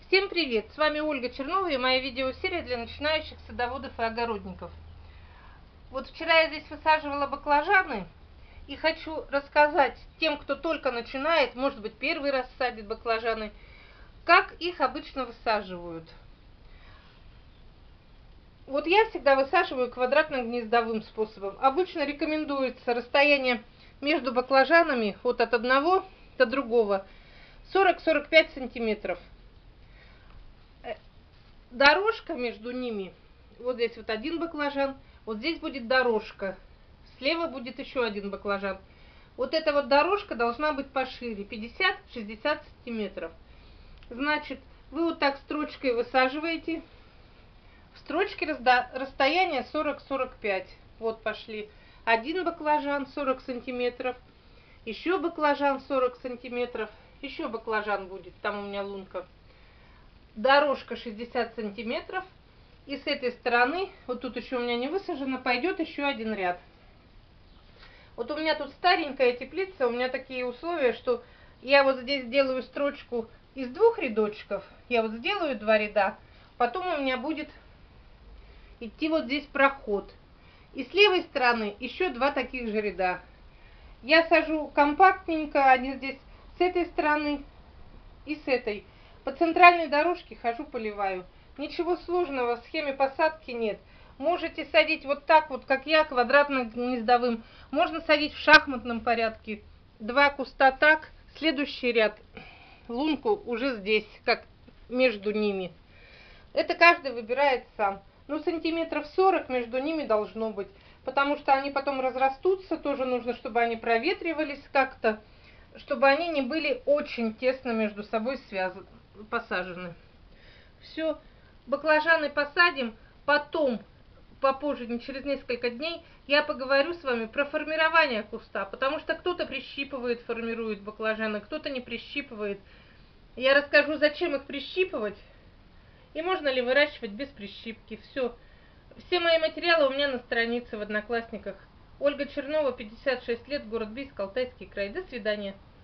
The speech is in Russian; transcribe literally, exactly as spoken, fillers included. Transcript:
Всем привет! С вами Ольга Чернова и моя видеосерия для начинающих садоводов и огородников. Вот вчера я здесь высаживала баклажаны и хочу рассказать тем, кто только начинает, может быть первый раз садит баклажаны, как их обычно высаживают. Вот я всегда высаживаю квадратно-гнездовым способом. Обычно рекомендуется расстояние между баклажанами вот от одного до другого сорок — сорок пять сантиметров. Дорожка между ними, вот здесь вот один баклажан, вот здесь будет дорожка, слева будет еще один баклажан. Вот эта вот дорожка должна быть пошире, пятьдесят — шестьдесят сантиметров. Значит, вы вот так строчкой высаживаете. В строчке расстояние сорок — сорок пять. Вот пошли. Один баклажан сорок сантиметров, еще баклажан сорок сантиметров, еще баклажан будет, там у меня лунка. Дорожка шестьдесят сантиметров. И с этой стороны, вот тут еще у меня не высажено, пойдет еще один ряд. Вот у меня тут старенькая теплица, у меня такие условия, что я вот здесь делаю строчку из двух рядочков. Я вот сделаю два ряда, потом у меня будет идти вот здесь проход. И с левой стороны еще два таких же ряда. Я сажу компактненько, они здесь с этой стороны и с этой. По центральной дорожке хожу, поливаю. Ничего сложного в схеме посадки нет. Можете садить вот так вот, как я, квадратно-гнездовым. Можно садить в шахматном порядке. Два куста так, следующий ряд. Лунку уже здесь, как между ними. Это каждый выбирает сам. Ну, сантиметров сорок между ними должно быть. Потому что они потом разрастутся. Тоже нужно, чтобы они проветривались как-то. Чтобы они не были очень тесно между собой связаны, посажены. Все, баклажаны посадим, потом, попозже, не через несколько дней, я поговорю с вами про формирование куста, потому что кто-то прищипывает, формирует баклажаны, кто-то не прищипывает. Я расскажу, зачем их прищипывать и можно ли выращивать без прищипки. Все, все мои материалы у меня на странице в Одноклассниках. Ольга Чернова, пятьдесят шесть лет, город Бийск, Алтайский край. До свидания.